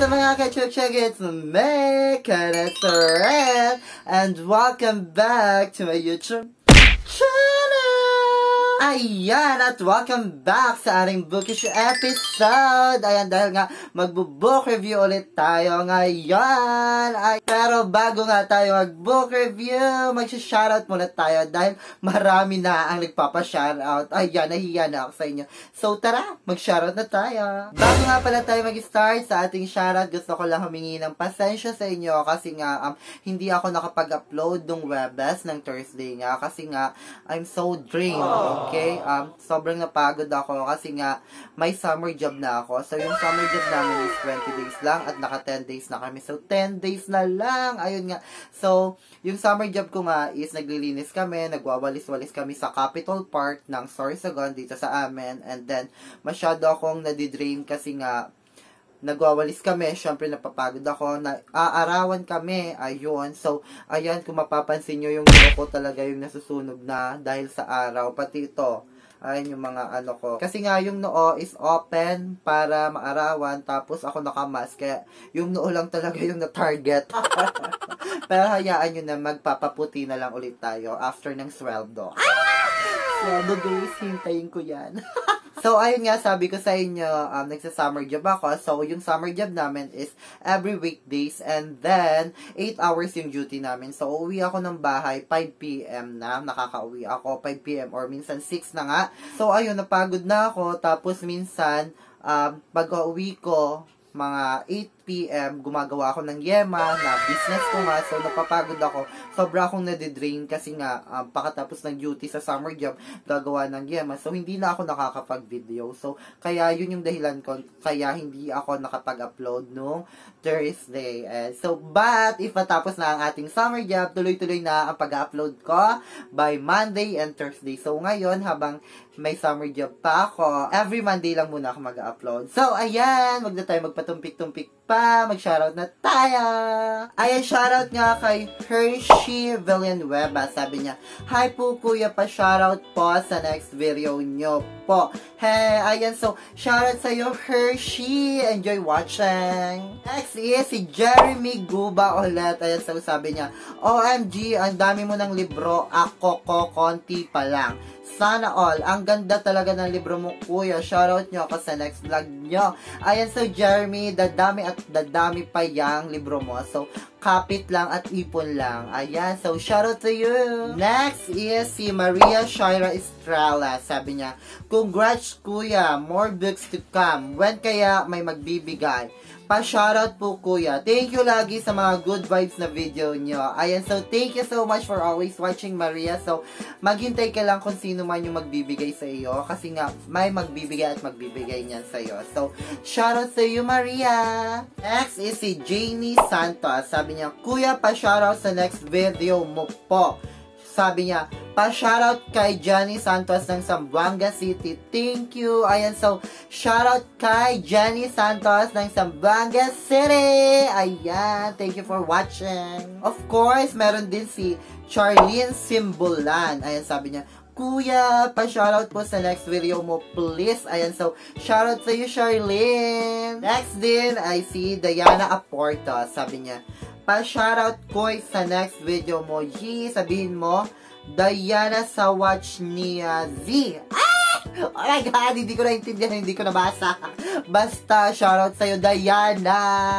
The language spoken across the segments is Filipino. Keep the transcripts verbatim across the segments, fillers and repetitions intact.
sa mga ka-chuk-chuk, it's me, Kenneth, and welcome back to my YouTube channel! Ayan, at welcome back sa ating bookish episode. Ayan, dahil nga magbo-book review ulit tayo ngayon. Ay, pero bago nga tayo mag-book review, mag-shoutout muna tayo dahil marami na ang nagpapa-shoutout. Ayan, nahiya na ako sa inyo. So, tara, mag-shoutout na tayo. Bago nga pala tayo mag-start sa ating shoutout, gusto ko lang humingi ng pasensya sa inyo kasi nga um, hindi ako nakapag-upload ng Webes ng Thursday nga kasi nga I'm so drained. Okay? Um, sobrang napagod ako kasi nga may summer job na ako. So, yung summer job namin is twenty days lang at naka ten days na kami. So, ten days na lang. Ayun nga. So, yung summer job ko nga is naglilinis kami, nagwawalis-walis kami sa Capitol Park ng Sorsogon dito sa amin. And then, masyado akong nadidrain kasi nga nagwawalis kami, syempre napapagod ako, na aarawan kami, ayun. So, ayan, kung mapapansin nyo, yung noo ko talaga yung nasusunog na dahil sa araw, pati ito, ayun yung mga ano ko. Kasi nga, yung noo is open para maarawan, tapos ako nakamask, kaya yung noo lang talaga yung na-target. Pero hayaan nyo na, magpapaputi na lang ulit tayo after ng sweldo. Ah! Sweldo guys, hintayin ko yan. So, ayun nga, sabi ko sa inyo, um, nagsa-summer job ako. So, yung summer job namin is every weekdays and then, eight hours yung duty namin. So, uwi ako ng bahay, five p m na. Nakaka-uwi ako, five p m or minsan six na nga. So, ayun, napagod na ako. Tapos, minsan, um, pag-uwi ko, mga eight p m, gumagawa ako ng yema na business ko nga. So, napapagod ako. Sobra akong nadidrain kasi nga, um, pakatapos ng duty sa summer job, gagawa ng yema. So, hindi na ako nakakapag-video. So, kaya yun yung dahilan ko. Kaya hindi ako nakapag-upload nung Thursday. Uh, so, but, if matapos na ang ating summer job, tuloy-tuloy na ang pag-upload ko by Monday and Thursday. So, ngayon, habang may summer job pa ako, every Monday lang muna ako mag-upload. So, ayan, wag na tayo magpatumpik-tumpik pa, mag-shoutout na tayo. Ayan, shoutout nga kay Hershey Villanueva. Sabi niya, hi po kuya, pa shoutout po sa next video nyo po. Hey, ayan, so, shoutout sa'yo Hershey. Enjoy watching. Next is si Jeremy Guba ulit. Ayan, so, sabi niya, O M G, ang dami mo ng libro, ako ko konti pa lang. Sana all. Ang ganda talaga ng libro mo, kuya. Shoutout nyo ako sa next vlog nyo. Ayan, so Jeremy, dadami at dadami pa yung libro mo. So, kapit lang at ipon lang. Ayan, so shoutout to you. Next is si Maria Shaira Estrella. Sabi niya, congrats kuya, more books to come. When kaya may magbibigay? Pa-shoutout po kuya. Thank you lagi sa mga good vibes na video nyo. Ayan, so thank you so much for always watching, Maria. So, maghintay ka lang kung sino man yung magbibigay sa iyo. Kasi nga, may magbibigay at magbibigay niyan sa iyo. So, shoutout sa iyo, Maria. Next is si Janie Santos. Sabi niya, kuya, pa-shoutout sa next video mo po. Sabi niya, pa-shoutout kay Johnny Santos ng Zamboanga City. Thank you. Ayan, so, shoutout kay Johnny Santos ng Zamboanga City. Ayan, thank you for watching. Of course, meron din si Charlene Simbolan. Ayan, sabi niya, kuya, pa-shoutout po sa next video mo, please. Ayan, so, shoutout sa iyo, Charlene. Next din, I see Diana Aporto. Sabi niya, pa-shoutout ko sa next video mo. Yi, sabihin mo, Diana sa watch niya Z. Ah! Oh my God, hindi ko naintindihan, hindi ko nabasa. Basta, shoutout sa'yo, Diana.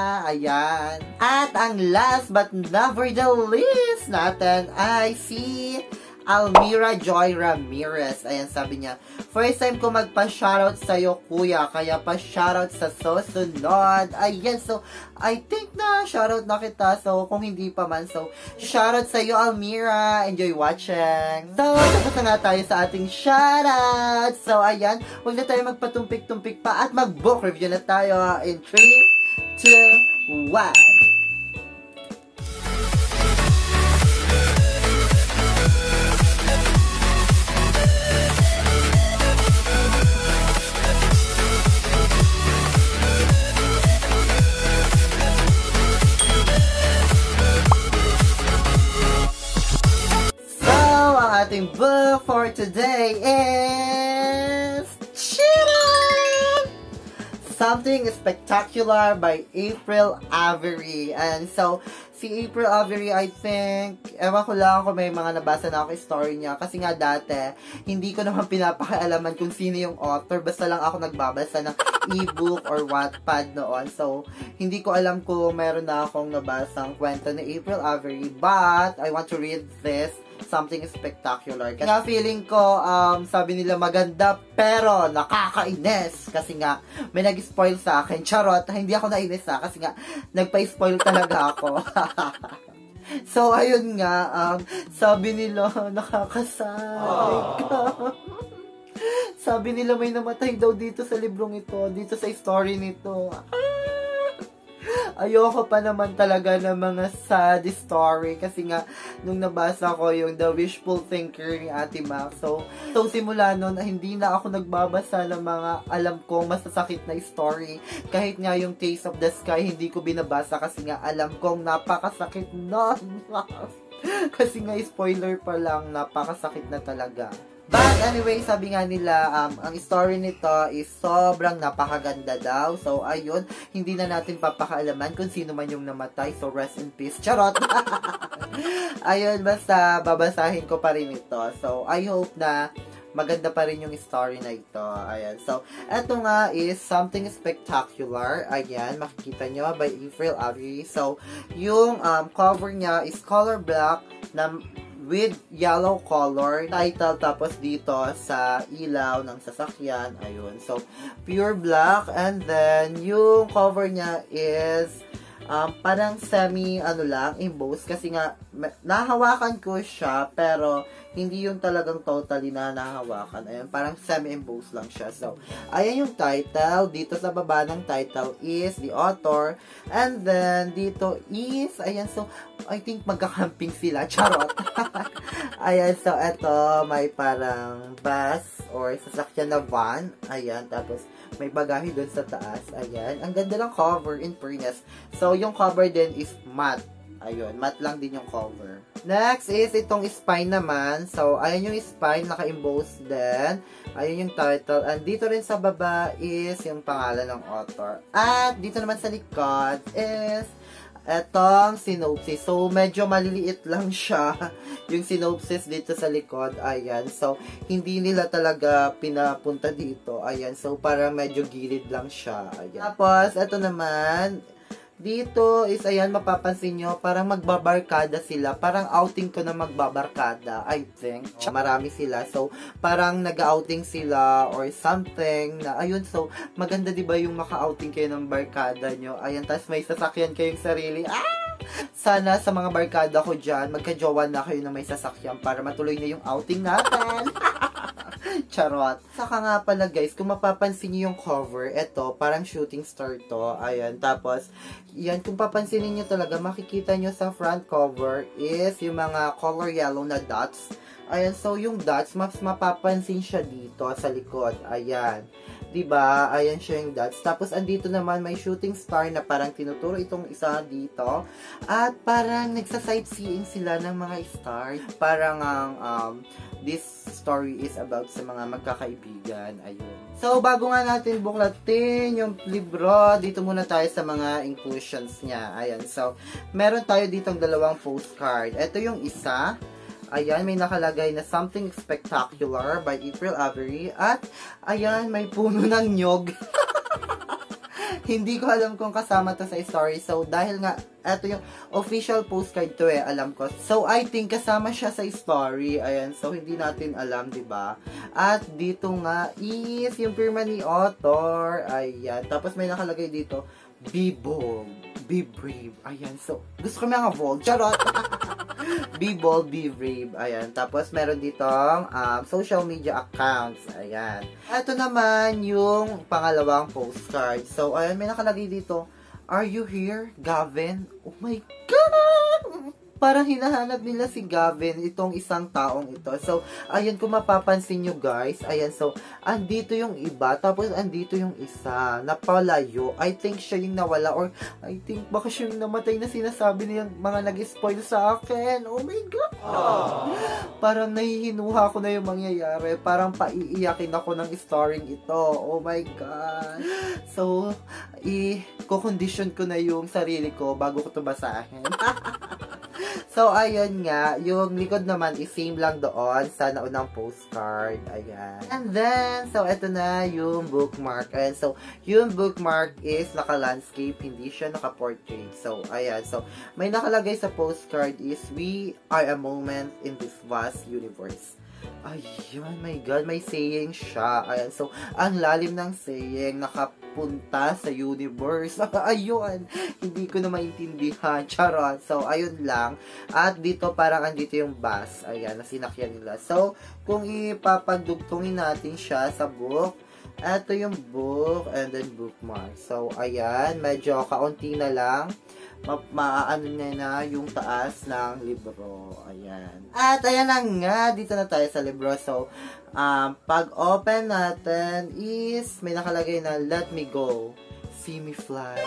Ayan. At ang last but never the least natin, I see Almira Joy Ramirez. Ayan, sabi niya, first time ko magpa-shoutout sa'yo, kuya, kaya pa-shoutout sa susunod. Ayan, so, I think na shoutout na kita. So, kung hindi pa man, so, shoutout sa'yo, Almira. Enjoy watching. So, tapos na nga tayo sa ating shoutout. So, ayan, huwag na tayo magpatumpik-tumpik pa at mag-book review na tayo in three, two, one. Ating book for today is Chiran! Something Spectacular by April Avery. And so, si April Avery, I think, ewan ko lang kung may mga nabasa na ako story niya. Kasi nga dati, hindi ko naman pinapakialaman kung sino yung author. Basta lang ako nagbabasa ng ebook or Wattpad noon. So, hindi ko alam kung meron na akong nabasang kwento ni April Avery. But, I want to read this. Something Spectacular. Kaya feeling ko, um, sabi nila maganda, pero nakakainis. Kasi nga, may nag-spoil sa akin. Charot, hindi ako nainis ha. Kasi nga, nagpa-spoil talaga ako. So, ayun nga, um, sabi nila, nakakasay ka. Sabi nila may namatay daw dito sa librong ito, dito sa story nito. Ayoko pa naman talaga ng mga sad story kasi nga nung nabasa ko yung The Wishful Thinker ni Ate Mac. So, so simula nun, hindi na ako nagbabasa ng mga alam kong masasakit na story. Kahit nga yung Taste of the Sky, hindi ko binabasa kasi nga alam kong napakasakit nun. Kasi nga spoiler pa lang, napakasakit na talaga. But anyway, sabi nga nila, um, ang story nito is sobrang napakaganda daw. So, ayun, hindi na natin papakaalaman kung sino man yung namatay. So, rest in peace. Charot! Ayun, basta babasahin ko pa rin ito. So, I hope na maganda pa rin yung story na ito. Ayan. So, eto nga is Something Spectacular. Ayan, makikita nyo by April Avery. So, yung um, cover niya is color black na with yellow color title, tapos dito sa ilaw ng sasakyan, ayun, so pure black. And then yung cover niya is um, parang semi ano lang, embossed, kasi nga nahawakan ko siya pero hindi yung talagang totally na nahawakan. Ayan, parang semi-embossed lang siya. So, ayan yung title. Dito sa baba ng title is the author. And then, dito is, ayan, so, I think magkakamping sila. Charot. Ayan, so, eto, may parang bus or sasakyan na van. Ayan, tapos, may bagahe dun sa taas. Ayan, ang ganda ng cover in fairness. So, yung cover din is matte. Ayun, matte lang din yung cover. Next is itong spine naman. So, ayan yung spine, naka-emboss din. Ayun yung title. And dito rin sa baba is yung pangalan ng author. At dito naman sa likod is etong synopsis. So, medyo maliliit lang siya. Yung synopsis dito sa likod. Ayan. So, hindi nila talaga pinapunta dito. Ayan. So, parang medyo gilid lang siya. Ayan. Tapos, eto naman, dito is, ayan, mapapansin nyo, parang magbabarkada sila. Parang outing ko na magbabarkada, I think. Marami sila. So, parang nag-outing sila or something na, ayun, so, maganda diba yung maka-outing kayo ng barkada nyo. Ayan, tas may sasakyan kayong sarili. Ah! Sana sa mga barkada ko dyan, magka-jowa na kayo na may sasakyan para matuloy na yung outing natin. Charot. Saka nga pala guys, kung mapapansin niyo yung cover, eto, parang shooting star to. Ayan, tapos, yan, kung papansinin niyo talaga, makikita niyo sa front cover is yung mga color yellow na dots. Ayan, so yung dots, mas mapapansin siya dito sa likod. Ayan. Diba? Ayan siya yung dots. Tapos, andito naman may shooting star na parang tinuturo itong isa dito. At parang nagsa-sightseeing sila ng mga star. Parang ang um, this story is about sa mga magkakaibigan. Ayun. So, bago nga natin buklatin yung libro, dito muna tayo sa mga inclusions niya. Ayan. So, meron tayo ditong dalawang postcard. Ito yung isa. Ayan, may nakalagay na Something Spectacular by April Avery. At, ayan, may puno ng nyog. Hindi ko alam kung kasama to sa story. So, dahil nga, eto yung official postcard to eh, alam ko. So, I think kasama siya sa story. Ayan, so hindi natin alam, diba? At dito nga is yung pirma ni author. Ayan, tapos may nakalagay dito, be bold, be brave. Ayan, so, gusto ko mga bold. Charot! Be bold, be brave. Ayan. Tapos, meron ditong um, social media accounts. Ayan. Ito naman yung pangalawang postcard. So, ayan, may nakalagay dito, are you here, Gavin? Oh my God! parang hinahanap nila si Gavin, itong isang taong ito. So, ayan, kung mapapansin nyo guys, ayan, so, andito yung iba, tapos andito yung isa, napalayo. I think siya yung nawala, or I think baka siya yung namatay na sinasabi nilang mga nag-spoil sa akin. Oh my God! Aww. Parang nahihinuha ko na yung mangyayari. Parang paiiyakin ako ng story ito. Oh my God! So, i-condition ko na yung sarili ko bago ko ito basahin. So, ayun nga, yung likod naman is same lang doon sa naunang postcard. Ayan. And then, so, eto na yung bookmark. And so, yung bookmark is naka-landscape, hindi siya naka-portrait. So, ayan. So, may nakalagay sa postcard is, we are a moment in this vast universe. Ayun, my God, may saying siya. Ayan, so, ang lalim ng saying, nakapunta sa universe. Ayun, hindi ko na maintindihan. Charot. So, ayun lang. At dito, parang andito yung bus. Ayan, na sinakyan nila. So, kung ipapagdugtungin natin siya sa book, ito yung book and then bookmark. So, ayan, medyo kaunti na lang. Maaano niya na yung taas ng libro. Ayan. At ayan na nga, dito na tayo sa libro. So, um, pag-open natin is, may nakalagay na, let me go, see me fly.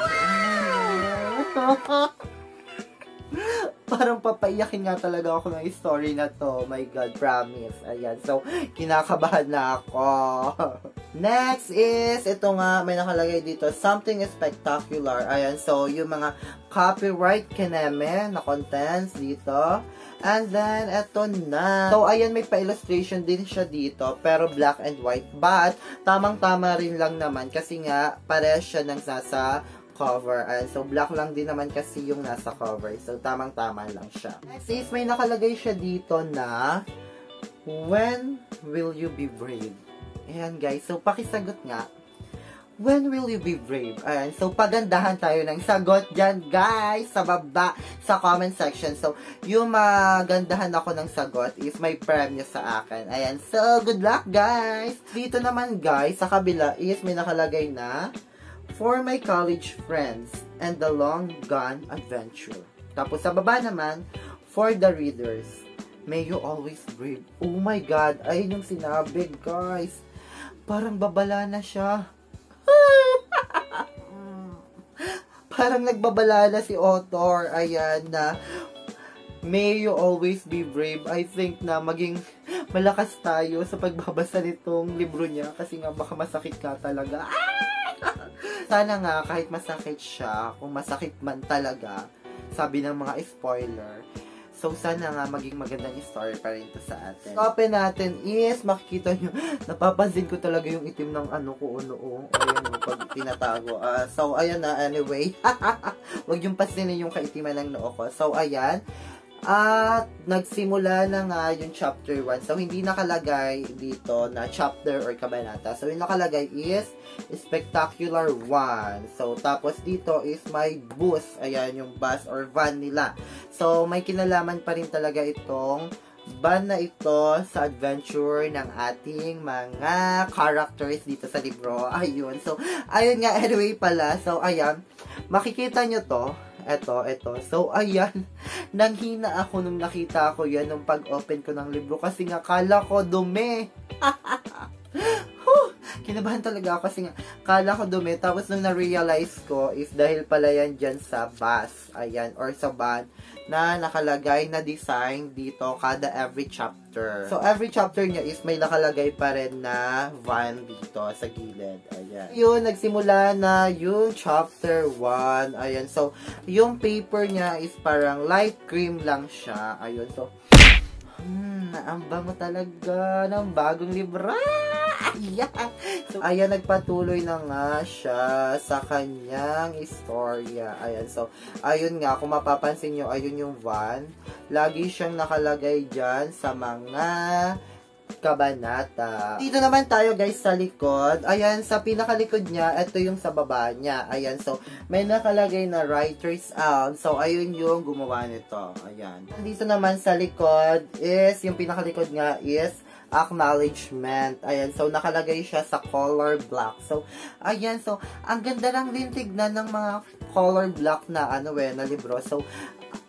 Parang papaiyakin nga talaga ako ng story na to. My God, promise. Ayan. So, kinakabahan na ako. Next is, ito nga, may nakalagay dito, something spectacular. Ayan. So, yung mga copyright kineme na contents dito. And then, eto na. So, ayan, may pa-illustration din siya dito, pero black and white. But, tamang-tama rin lang naman kasi nga, parehas siya ng nasa cover. And so, black lang din naman kasi yung nasa cover. So, tamang-tama lang siya. Next is, may nakalagay siya dito na, when will you be brave? Ayan, guys. So, pakisagot nga. When will you be brave? Ayan. So, pagandahan tayo ng sagot dyan, guys, sa baba, sa comment section. So, yung magandahan ako ng sagot is may premyo sa akin. Ayan. So, good luck, guys! Dito naman, guys, sa kabila is may nakalagay na, for my college friends and the long gone adventure. Tapos sa baba naman, for the readers, may you always brave. Oh my God, ayun yung sinabi, guys. Parang babala na siya. Parang nagbabala na si author. Ayan na, may you always be brave. I think na maging malakas tayo sa pagbabasa nitong libro niya kasi nga baka masakit ka talaga. Sana nga, kahit masakit siya, kung masakit man talaga, sabi ng mga spoiler, so sana nga maging magandang story pa rin ito sa atin. Open natin is, makikita nyo, napapansin ko talaga yung itim ng ano ko, ano, ayan, pag tinatago. Uh, so, ayan na, anyway, wag yung pasinin yung kaitiman ng noo ko. So, ayan, at nagsimula na nga yung chapter one. So, hindi nakalagay dito na chapter or kabanata. So, yung nakalagay is Spectacular one. So, tapos dito is my bus. Ayan, yung bus or van nila. So, may kinalaman pa rin talaga itong van na ito sa adventure ng ating mga characters dito sa libro. Ayun. So, ayun nga, anyway pala. So, ayan, makikita nyo to. Eto, eto. So, ayan. Nanghina ako nung nakita ko yan nung pag-open ko ng libro kasi nga kala ko dumi. Kinabahan talaga ako kasi nga kala ko dumi. Tapos nung na-realize ko is dahil pala yan dyan sa bus. Ayan. Or sa van na nakalagay na design dito kada every chapter. So, every chapter niya is may nakalagay pa rin na van dito sa gilid. Ayan. Yun, nagsimula na yung chapter one. Ayan. So, yung paper niya is parang light cream lang siya. Ayun. So, hmm, naamba mo talaga ng bagong libro. Ayan. So, ayan, nagpatuloy na nga siya sa kanyang istorya. Ayan. So, ayun nga, kung mapapansin nyo, ayun yung van. Lagi siyang nakalagay dyan sa mga kabanata. Dito naman tayo, guys, sa likod. Ayan, sa pinakalikod niya, ito yung sa baba niya. Ayan, so, may nakalagay na writer's out. So, ayun yung gumawa nito. Ayan. Dito naman sa likod is, yung pinakalikod nga is acknowledgement. Ayan, so, nakalagay siya sa color black. So, ayan, so, ang ganda lang din tignan ng mga color black na, ano eh, na libro. So,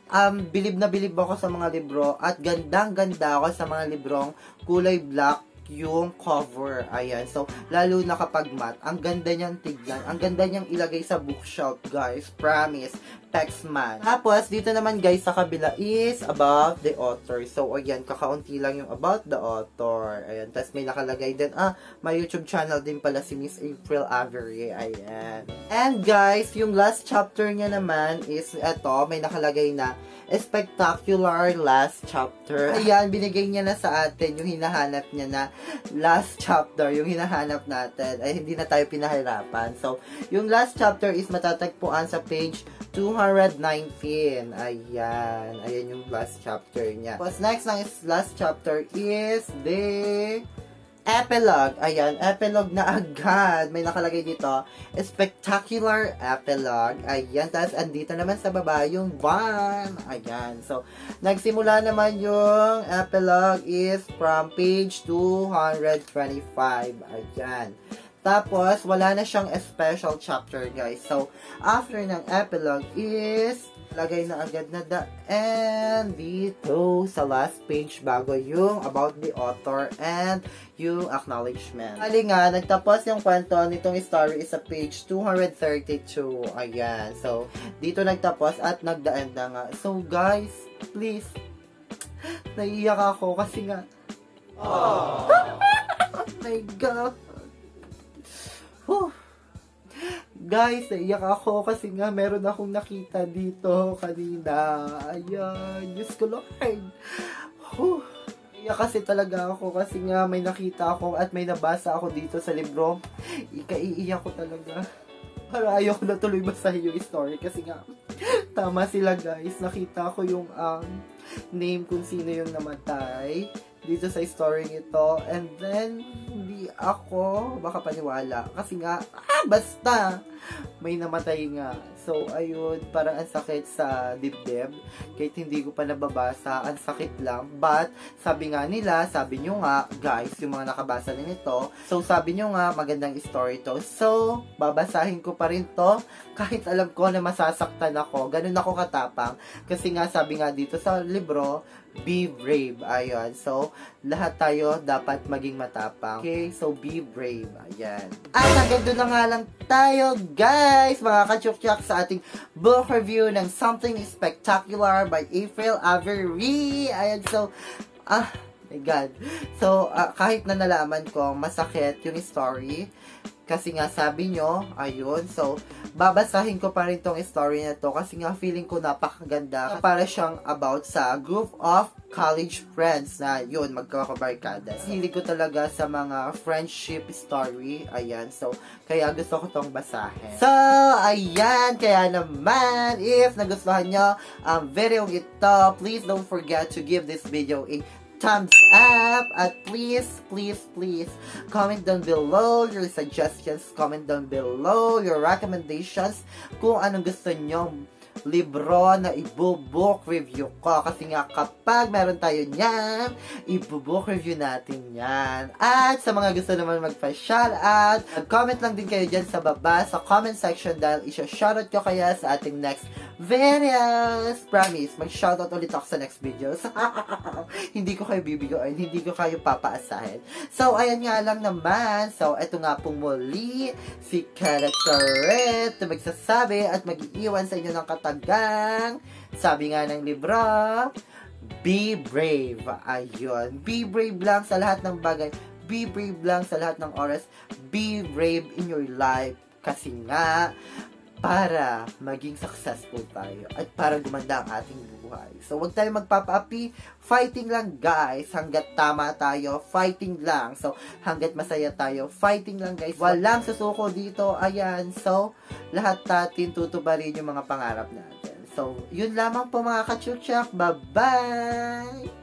um, bilib na bilib ako sa mga libro at gandang-ganda ako sa mga librong kulay black yung cover. Ayan. So, lalo na kapag matte, ang ganda niyang tignan. Ang ganda niyang ilagay sa bookshelf, guys. Promise. Textman. Tapos, dito naman, guys, sa kabila is about the author. So, ayan, kakaunti lang yung about the author. Ayan. Tapos, may nakalagay din, ah, may YouTube channel din pala si Miss April Avery. Ayan. And, guys, yung last chapter niya naman is, eto, may nakalagay na, spectacular last chapter. Ayan, binigay niya na sa atin yung hinahanap niya na last chapter, yung hinahanap natin. Ay, hindi na tayo pinahirapan. So, yung last chapter is matatagpuan sa page two nineteen. Ayan. Ayan yung last chapter niya. Tapos, next lang is last chapter is the epilogue. Ayan, epilogue na agad. May nakalagay dito, spectacular epilogue. Ayan, tapos andito naman sa baba yung one. Ayan, so, nagsimula naman yung epilogue is from page two twenty-five. Ayan. Tapos, wala na siyang special chapter, guys. So, after ng epilogue is lagay na agad na the end dito sa last page bago yung about the author and yung acknowledgement. Hali nga, nagtapos yung kwento nitong story is sa page two thirty-two. Ayan. So, dito nagtapos at nag-the end na nga. So, guys, please, naiiyak ako kasi nga, oh my God. Whew. Guys, naiyak ako kasi nga meron akong nakita dito kanina. Ayan, Diyos ko Lord. Whew. Naiyak kasi talaga ako kasi nga may nakita ako at may nabasa ako dito sa libro. Ikaiiyak ko talaga. Para ayoko na tuloy basahin yung story kasi nga tama sila, guys. Nakita ko yung um, name kung sino yung namatay dito sa story nito. And then, hindi ako baka paniwala. Kasi nga, ah, basta, may namatay nga. So, ayun, parang ang sakit sa dibdib. Kahit hindi ko pa nababasa, ang sakit lang. But, sabi nga nila, sabi nyo nga, guys, yung mga nakabasa din ito. So, sabi nyo nga, magandang story to. So, babasahin ko pa rin to. Kahit alam ko na masasaktan ako. Ganun ako katapang. Kasi nga, sabi nga dito sa libro, be brave. Ayan. So, lahat tayo dapat maging matapang. Okay? So, be brave. Ayan. At hanggang doon na nga lang tayo, guys, mga kachuk-chak sa ating book review ng Something Spectacular by April Avery. Ayan. So, ah, my God. So, uh, kahit na nalaman ko, masakit yung story. Kasi nga sabi nyo, ayun, so, babasahin ko pa rin tong story na to kasi nga feeling ko napakaganda. Para siyang about sa group of college friends na yun, magkakabarkada. Hilig ko talaga sa mga friendship story, ayan, so, kaya gusto ko tong basahin. So, ayan, kaya naman, if nagustuhan nyo ang video ito, please don't forget to give this video a thumbs up, at please, please, please, comment down below your suggestions, comment down below your recommendations kung anong gusto nyong libro na ibu-book review ko. Kasi nga kapag meron tayo niyan, ibu-book review natin yan. At sa mga gusto naman magpa-shoutout, mag-comment lang din kayo dyan sa baba sa comment section dahil isya-shoutout ko kaya sa ating next videos. Promise, mag-shoutout ulit ako sa next videos. Hindi ko kayo bibigoin, hindi ko kayo papaasahin. So, ayan nga lang naman. So, eto nga pong muli, si Kenneth na magsasabi at mag-iiwan sa inyo ng katagang, sabi nga ng libro, be brave. Ayun. Be brave lang sa lahat ng bagay. Be brave lang sa lahat ng oras. Be brave in your life. Kasi nga, para maging successful tayo at para gumanda ang ating buhay. So, huwag tayo magpapaapi. Fighting lang, guys. Hanggat tama tayo, fighting lang. So, hanggat masaya tayo, fighting lang, guys. Walang susuko dito. Ayan. So, lahat natin tutubarin yung mga pangarap natin. So, yun lamang po mga kachukchak. Bye-bye!